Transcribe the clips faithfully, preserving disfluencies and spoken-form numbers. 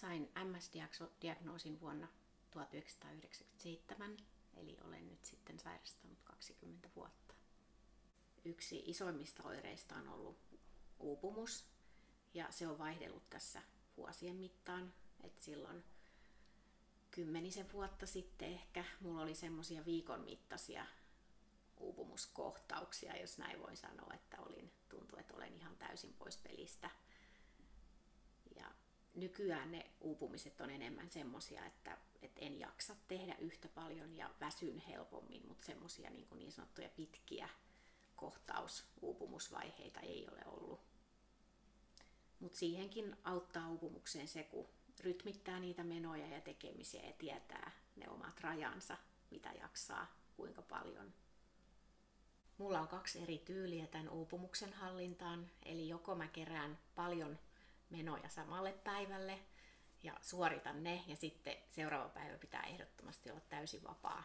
sain M S-diagnoosin vuonna tuhatyhdeksänsataayhdeksänkymmentäseitsemän, eli olen nyt sitten sairastanut kaksikymmentä vuotta. Yksi isoimmista oireista on ollut uupumus, ja se on vaihdellut tässä vuosien mittaan. Et silloin kymmenisen vuotta sitten ehkä mulla oli semmoisia viikon mittaisia uupumuskohtauksia, jos näin voin sanoa, että olin, tuntui, että olen ihan täysin pois pelistä. Ja nykyään ne uupumiset on enemmän semmoisia, että, että en jaksa tehdä yhtä paljon ja väsyn helpommin, mutta semmoisia niin, niin sanottuja pitkiä kohtausuupumusvaiheita ei ole ollut. Mutta siihenkin auttaa uupumukseen se, kun rytmittää niitä menoja ja tekemisiä ja tietää ne omat rajansa, mitä jaksaa, kuinka paljon. Mulla on kaksi eri tyyliä tämän uupumuksen hallintaan, eli joko mä kerään paljon menoja samalle päivälle ja suoritan ne, ja sitten seuraava päivä pitää ehdottomasti olla täysin vapaa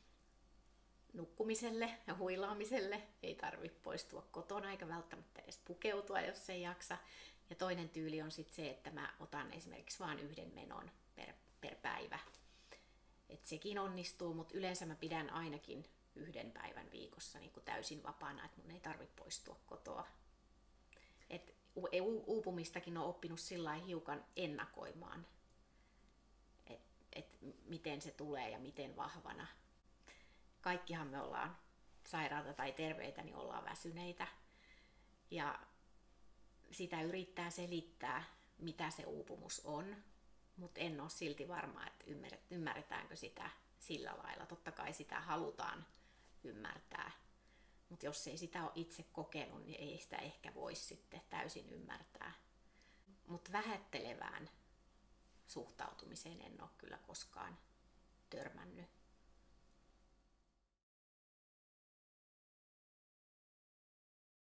nukkumiselle ja huilaamiselle. Ei tarvitse poistua kotona eikä välttämättä edes pukeutua, jos ei jaksa. Ja toinen tyyli on sitten se, että mä otan esimerkiksi vain yhden menon per, per päivä. Et sekin onnistuu, mutta yleensä mä pidän ainakin yhden päivän viikossa niin kuin täysin vapaana, että mun ei tarvitse poistua kotoa. Et uupumistakin on oppinut sillä lailla hiukan ennakoimaan, että et miten se tulee ja miten vahvana. Kaikkihan me ollaan sairaita tai terveitä, niin ollaan väsyneitä. Ja sitä yrittää selittää, mitä se uupumus on, mutta en ole silti varma, että ymmärretäänkö sitä sillä lailla. Totta kai sitä halutaan ymmärtää, mutta jos ei sitä ole itse kokenut, niin ei sitä ehkä voi sitten täysin ymmärtää. Mutta vähättelevään suhtautumiseen en ole kyllä koskaan törmännyt.